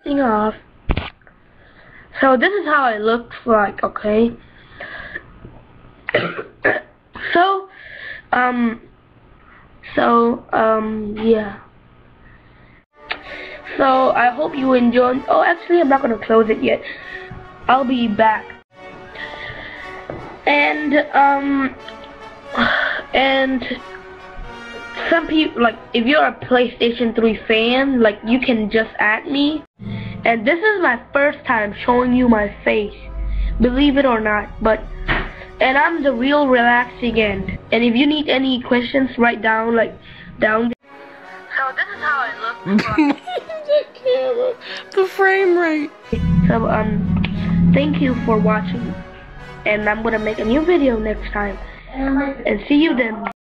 Thing off. So this is how it looks like, okay? Yeah. So I hope you enjoyed. Oh, actually, I'm not gonna close it yet. I'll be back. And some people, like, if you're a PlayStation 3 fan, like, you can just add me. And this is my first time showing you my face, believe it or not. And I'm the real relaxing end. And if you need any questions, write down, like, down there. So this is how it looks like. That camera, the frame rate. So thank you for watching, and I'm gonna make a new video next time. And see you then.